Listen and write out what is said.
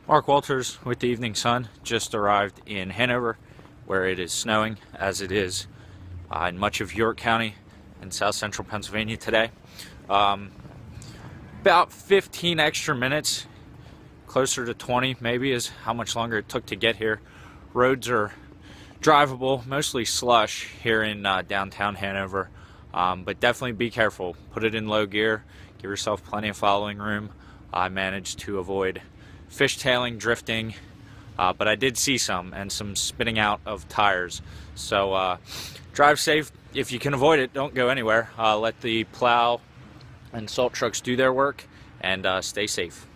Mark Walters with the Evening Sun. Just arrived in Hanover, where it is snowing, as it is in much of York County in south central Pennsylvania today. About 15 extra minutes, closer to 20 maybe, is how much longer it took to get here. Roads are drivable, mostly slush here in downtown Hanover, but definitely be careful. Put it in low gear, give yourself plenty of following room. I managed to avoid fishtailing, drifting, but I did see some spinning out of tires. So drive safe. If you can avoid it, don't go anywhere. Let the plow and salt trucks do their work, and stay safe.